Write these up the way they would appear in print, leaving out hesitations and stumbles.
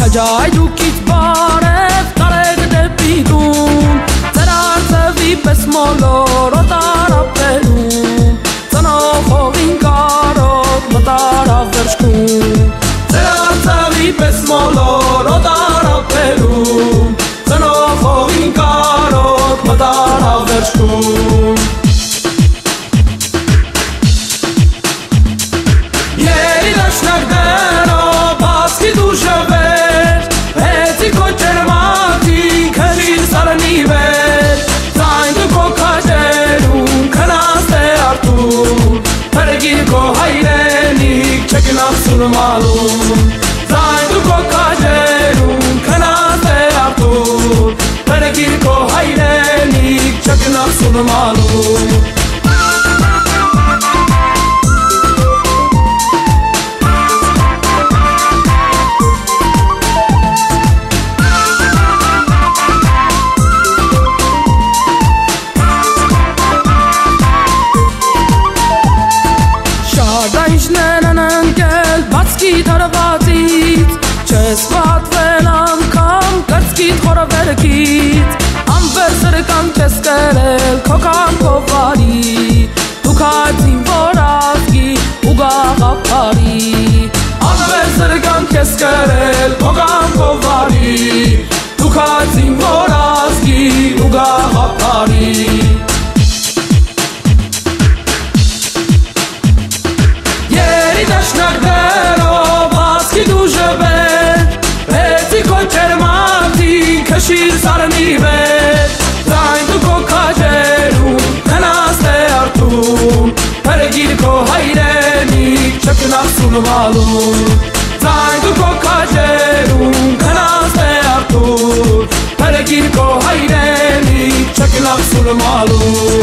Ջայջուկից բարև տարեք դեպի տուն Ձեր արծևի պես մոլորոտ արապերում Ծնողողին կարոտ մտարավ վերջքում Ձեր արծևի պես մոլորոտ արապերում Ծնողողին կարոտ մտարավ վերջքում Malum Zaindu ko kajerun khanate artur Pergir ko hayrenik chakna sun malum Թարվածից չես պատվել անգամ կրծքիդ խորովերքից Ամբեր սրկան չես կրել քո կամքով վարի Դու քայցին որ ազգի ու գաղափարի Ամբեր սրկան չես կրել քո կամքով վարի Դու քայցին որ ազգի ու գաղափարի Երի դաշնակներով Քշիր սարնի վեր Զայնդու քո քաջերում Քնաստ է արդում Պերգիր քո հայրենիք Չկնասուն մալում Զայնդու քո քաջերում Քնաստ է արդում Պերգիր քո հայրենիք Չկնասուն մալում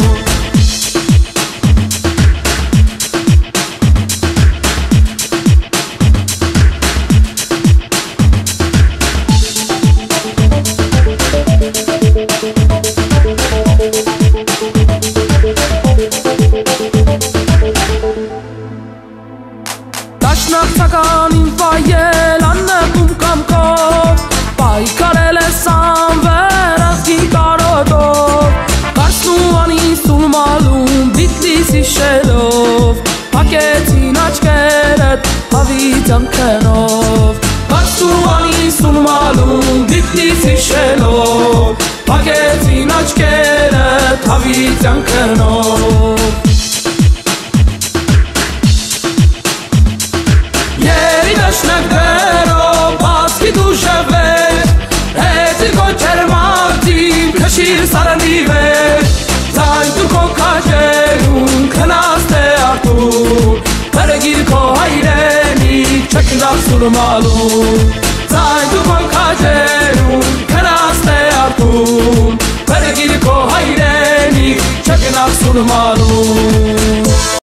Դաշնակցականին վայել աննեպում կամքով Պայքարել ես անվեր ազգին կարոտով Կարսնու անիսում մալում բիթլիսի շելով Պակեցին աչկերդ հավիցան կենով Կարսնու անիսում մալում բիթլիսի շելով Պակեցին աչկերդ հավիցան կենով Դաշնակներով բացքի դուշևեր Հետի քո չերմակտին քշիր սարնի վեր Զայնդու քո քաջերուն քնաստ է արդում Պերգիր քո հայրենիք չկնասուն մալում Զայնդու քո քաջերուն քնաստ է արդում Պերգիր քո հայրենիք չկնասուն մալում